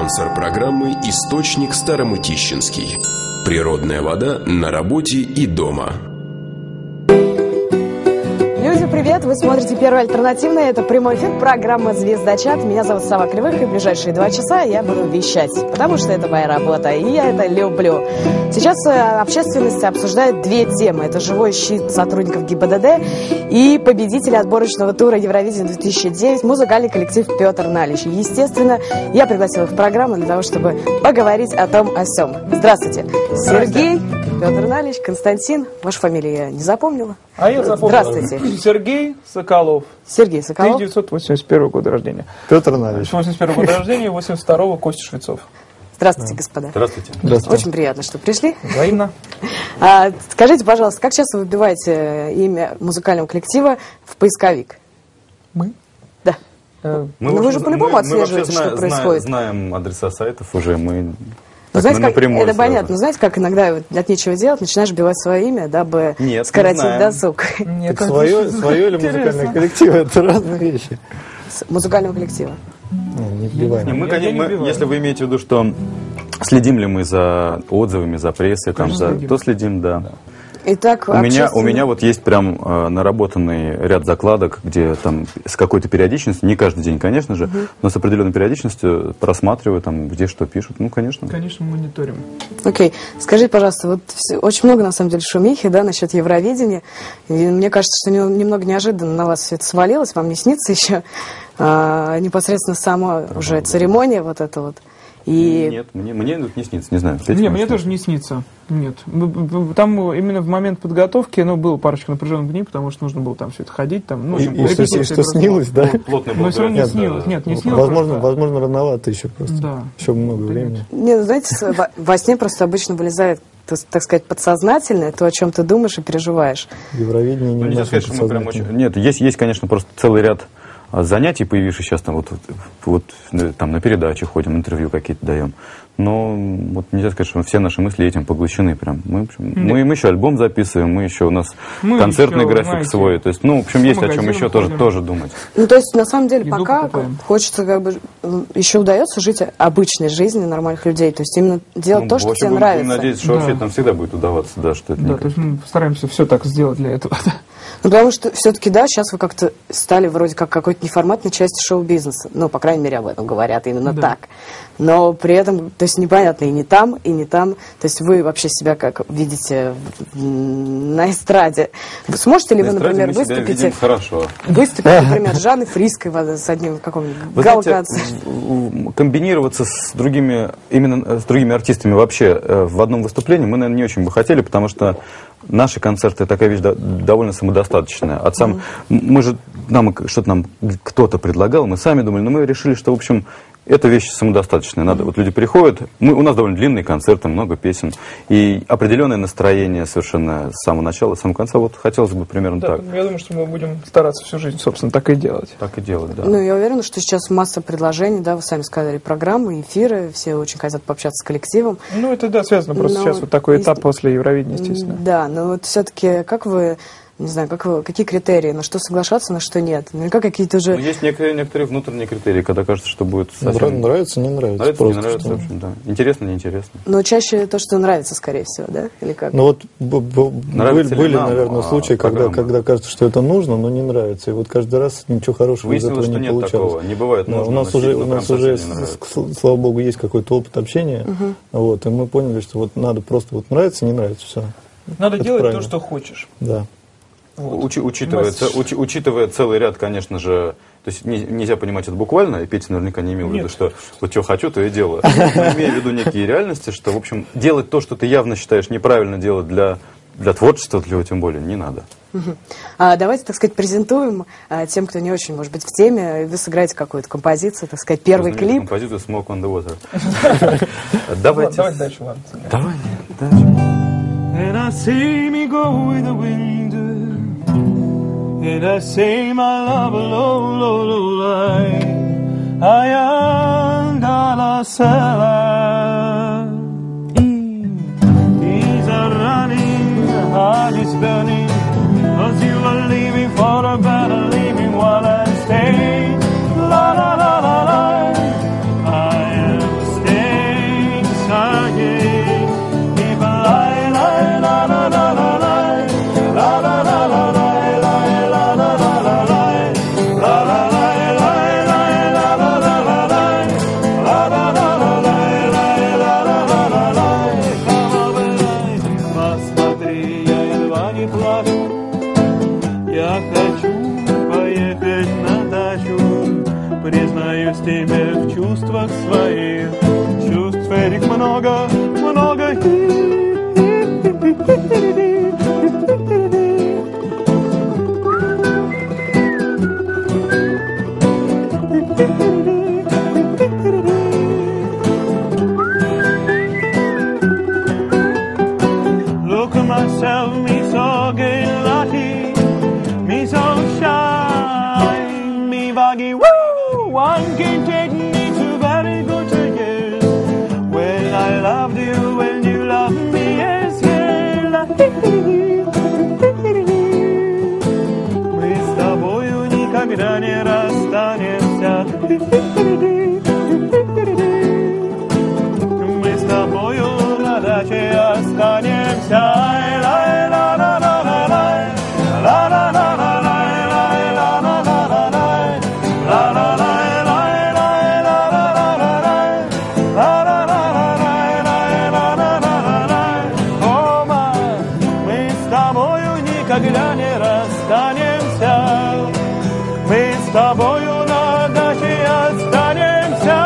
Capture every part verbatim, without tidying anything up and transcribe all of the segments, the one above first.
Спонсор программы «Источник Старомытищинский». Природная вода на работе и дома. Люди, привет! Вы смотрите Первый альтернативный. Это прямой эфир, программа «Звездочат». Меня зовут Сава Кривых, и в ближайшие два часа я буду вещать, потому что это моя работа, и я это люблю. Сейчас общественность обсуждает две темы. Это живой щит сотрудников ГИБДД и победитель отборочного тура Евровидения две тысячи девять, музыкальный коллектив «Петр Налич». Естественно, я пригласила их в программу для того, чтобы поговорить о том, о сём. Здравствуйте. Сергей, Петр Налич, Константин. Вашу фамилию я не запомнила. А я запомнил. Здравствуйте. Сергей Соколов. Сергей Соколов. тысяча девятьсот восемьдесят первого года рождения. Петр Налич. восемьдесят первого года рождения, восемьдесят второго Костя Швецов. Здравствуйте, господа. Здравствуйте. Здравствуйте. Очень приятно, что пришли. Взаимно. А, скажите, пожалуйста, как часто вы вбиваете имя музыкального коллектива в поисковик? Мы? Да. Э, Ну, вы же по-любому отслеживаете, что происходит. Знаем адреса сайтов уже, мы... Ну, знаете, как, напрямую это сразу. понятно. Но знаете, как иногда вот от нечего делать, начинаешь вбивать свое имя, дабы Нет, скоротить не знаем. досуг. Нет, Так свое, свое или музыкальный коллектив — это разные вещи. С музыкального коллектива. Не, не вбиваем. Не, мы, Я- я конечно, не мы- вбиваю. если вы имеете в виду, что следим ли мы за отзывами, за прессой, там, Конечно, за, следим. то следим, да. Итак, У меня, у общественный- меня вот есть прям э, наработанный ряд закладок, где там с какой-то периодичностью, не каждый день, конечно же, но с определенной периодичностью просматриваю, там, где что пишут. Ну, конечно. Конечно, мониторим. Окей. Скажите, пожалуйста, вот все- очень много, на самом деле, шумихи, да, насчет Евровидения. И мне кажется, что не- немного неожиданно на вас все это свалилось. Вам не снится еще а, непосредственно сама уже церемония вот эта вот. И Нет, мне, мне тут не снится, не знаю. Не, Петя, мне может, тоже не снится. Нет. Б- б- Там именно в момент подготовки, ну, было парочка напряженных дней, потому что нужно было там все это ходить. Там, ну, в И, общем, и что, репетиции и что просто снилось, да? плотный был Но все равно не график, снилось. да. Нет, не снилось. Возможно, просто- возможно, рановато еще просто. Да. Еще много Да времени. не, ну, знаете, с- во, во сне просто обычно вылезает, то- так сказать, подсознательное, то, о чем ты думаешь и переживаешь. Евровидение Ну, не нельзя наше сказать, что мы прям очень... подсознательное. Нет, есть, есть, конечно, просто целый ряд а, занятий, появившихся сейчас там, вот, вот, вот, ну, там на передачи ходим, интервью какие-то даем. Но вот нельзя сказать, что все наши мысли этим поглощены прям. Мы, в общем, мы, мы еще альбом записываем, мы еще у нас Мы концертный еще, график знаете, свой. То есть, ну, в общем, есть по о чем магазинам еще тоже, ходим. тоже думать. Ну, то есть, на самом деле, Еду пока покупаем. хочется, как бы, м, еще удается жить обычной жизнью нормальных людей. То есть, именно делать Ну, то, что в общем, тебе будем нравится. надеяться, что Да. вообще там всегда будет удаваться, да, что это Да, не то есть мы стараемся все так сделать для этого. Ну, потому что все-таки, да, сейчас вы как-то стали вроде как какой-то неформатной части шоу-бизнеса. Ну, по крайней мере, об этом говорят именно Да. так. Но при этом, то есть, непонятно и не там, и не там. То есть, вы вообще себя как видите м, на эстраде? Вы сможете ли На вы, эстраде например, мы себя выступить, видим хорошо. выступить, например, с Жанной Фриской вот, с одним каком-нибудь Вы знаете, галкацем? в- в- комбинироваться с другими, именно с другими артистами вообще э, в одном выступлении мы, наверное, не очень бы хотели, потому что наши концерты такая вещь до- довольно самодостаточная. От сам, м- мы же, нам что-то нам кто-то предлагал, мы сами думали, но мы решили, что, в общем, эта вещь самодостаточная. Надо, вот люди приходят, мы, у нас довольно длинные концерты, много песен, и определенное настроение совершенно с самого начала, с самого конца. Вот хотелось бы примерно Да, так. я думаю, что мы будем стараться всю жизнь, собственно, так и делать. Так и делать, да. Ну, я уверена, что сейчас масса предложений, да, вы сами сказали, программы, эфиры, все очень хотят пообщаться с коллективом. Ну, это, да, связано просто Но сейчас вот такой есть- этап после Евровидения, естественно. Да, но вот все-таки, как вы, не знаю, как вы, какие критерии, на что соглашаться, на что нет? Наверняка какие-то Но уже... есть некоторые, некоторые внутренние критерии, когда кажется, что будет Нрав- совсем... Нравится, не нравится. Нравится, не просто, нравится, что- в общем, да. Интересно, неинтересно. Но чаще то, что нравится, скорее всего, да? Или как? Ну вот б- б- Нравится были, ли были, нам, наверное, а, случаи, когда, программа? когда кажется, что это нужно, но не нравится. И вот каждый раз ничего хорошего из Выяснилось, этого что не нет получалось. такого. Не бывает Да, нужно, у нас но уже, сильно у нас прям уже, совсем не нравится. с- слава богу, есть какой-то опыт общения. Вот, и мы поняли, что вот надо просто вот нравится, не нравится, все. Надо Это делать правильно. то, что хочешь. Да. Вот. Учи- учитывая, Масс- ц- учи- учитывая целый ряд, конечно же, то есть не- нельзя понимать это буквально, и Петя наверняка не имел в виду, Нет. что вот что хочу, то и делаю. Но имея в виду некие реальности, что, в общем, делать то, что ты явно считаешь неправильно делать для, для творчества, для его тем более, не надо. Мгм. А, давайте, так сказать, презентуем а, тем, кто не очень, может быть, в теме. Вы сыграете какую-то композицию, так сказать, первый Знаменитую клип. композицию «Smoke on the Water». Давайте. Давайте дальше, ладно. Давай, дальше. And I see me go with the wind, and I say my love low, low, low lie. I am la cellar. These are running, heart is burning, 'cause you are leaving for a better living while I stay. La la la la la. I am staying. Я хочу поехать на дачу, признаюсь тебе в чувствах своих. Чувств этих много, много. Look at myself, me so gay lucky, me so shy, me vaggy woo. One can take me to very good years. When I loved you, when you loved me, yes, yeah. Мы с тобою никогда не расстанемся. Мы с тобою на даче останемся. Никогда не расстанемся, мы с тобою на даче останемся.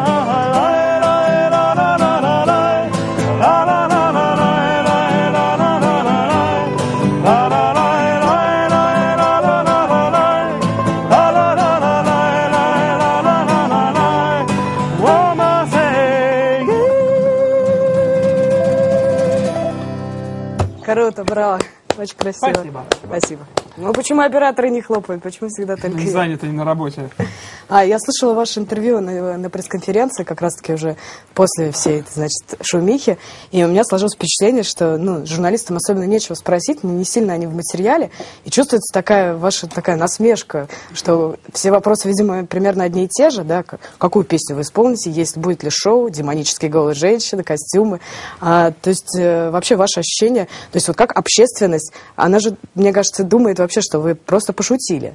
Круто, браво. Очень красиво. Спасибо. Спасибо. Ну почему операторы не хлопают? Почему всегда только я? Заняты не на работе. А, я слышала ваше интервью на, на пресс-конференции, как раз-таки уже после всей этой, значит, шумихи, и у меня сложилось впечатление, что, ну, журналистам особенно нечего спросить, не сильно они в материале, и чувствуется такая ваша такая насмешка, что все вопросы, видимо, примерно одни и те же, да, какую песню вы исполните, есть, будет ли шоу, демонические голые женщины, костюмы, а, то есть э, вообще ваше ощущение, то есть вот как общественность, она же, мне кажется, думает вообще, что вы просто пошутили.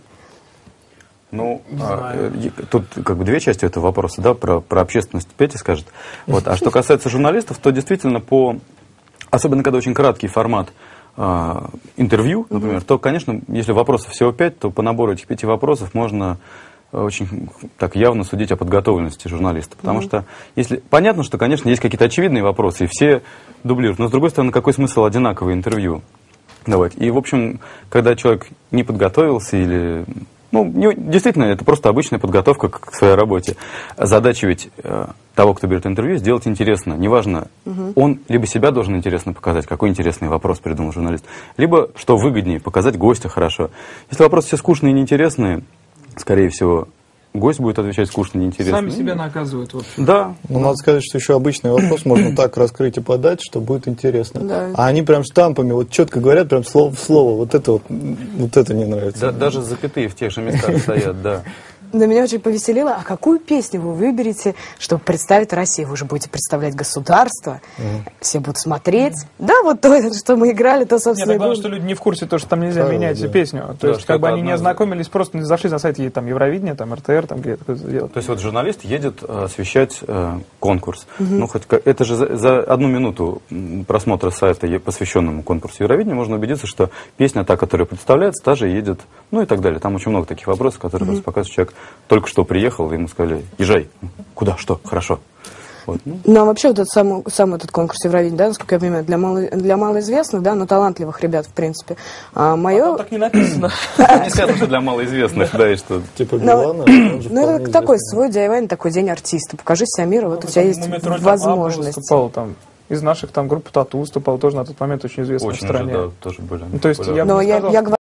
Ну, а, тут как бы две части этого вопроса, да, про, про общественность Петя скажет. Вот. А что касается журналистов, то действительно по, особенно когда очень краткий формат а, интервью, например, mm-hmm. то, конечно, если вопросов всего пять, то по набору этих пяти вопросов можно очень так явно судить о подготовленности журналиста. Потому mm-hmm. что, если понятно, что, конечно, есть какие-то очевидные вопросы, и все дублируют, но, с другой стороны, какой смысл одинаковое интервью давать? И, в общем, когда человек не подготовился или... Ну, не, действительно, это просто обычная подготовка к, к своей работе. Задача ведь э, того, кто берет интервью, сделать интересно. Неважно, угу. он либо себя должен интересно показать, какой интересный вопрос придумал журналист, либо, что выгоднее, показать гостя хорошо. Если вопросы все скучные и неинтересные, скорее всего, гость будет отвечать скучно, неинтересно. Сами себя наказывают, в общем. Да. Ну, надо сказать, что еще обычный вопрос можно так раскрыть и подать, что будет интересно. Да. А они прям штампами вот четко говорят, прям слово в слово. Вот это вот, вот это не нравится. Да, даже запятые в тех же местах стоят, да. Но меня очень повеселило, а какую песню вы выберете, чтобы представить Россию? Вы же будете представлять государство, mm. все будут смотреть. Да, вот то, что мы играли, то, собственно, Нет, главное, что люди не в курсе, то, что там нельзя Правильно, менять да. песню. То Да, есть, как бы они одна... не ознакомились, просто не зашли на сайт там, Евровидения, там, эр тэ эр, там где-то это делать. То есть вот журналист едет э, освещать э, конкурс. Угу. Ну, хоть как, это же за, за одну минуту просмотра сайта, посвященному конкурсу Евровидения, можно убедиться, что песня, та, которая представляется, та же едет, ну и так далее. Там очень много таких вопросов, которые угу. просто показывают, человек только что приехал, и ему сказали, езжай. Куда? Что? Хорошо. Вот. Ну, а вообще вот этот сам, сам этот конкурс Евровидения, да, насколько я понимаю, для, мало, для малоизвестных, да, но талантливых ребят, в принципе. А мое... А там так не написано. Не сказано, что для малоизвестных, да, и что... Типа Билана. Ну, это такой свой Дайвайн, такой день артиста. Покажи себя миру, вот у тебя есть возможность. Из наших там групп Тату выступал, тоже на тот момент очень известной в стране. Очень, да, тоже были. То есть я бы не сказал,